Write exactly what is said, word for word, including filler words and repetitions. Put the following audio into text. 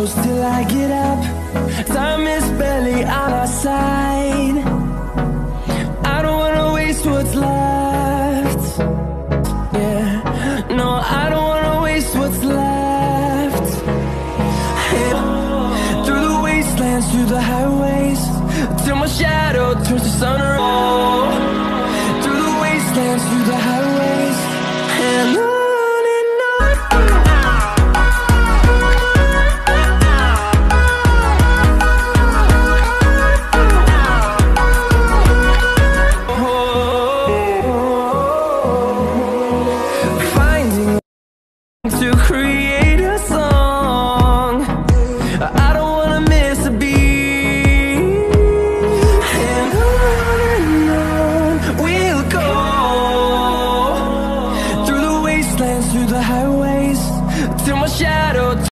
close till I get up. Time is barely on our side. I don't wanna waste what's left. Yeah, no, I don't wanna waste what's left. Yeah. Through the wastelands, through the highways, till my shadow turns to sun or all. Through the wastelands, through the highways, and on. To create a song, I don't wanna miss a beat. And on and on we'll go, through the wastelands, through the highways, till my shadow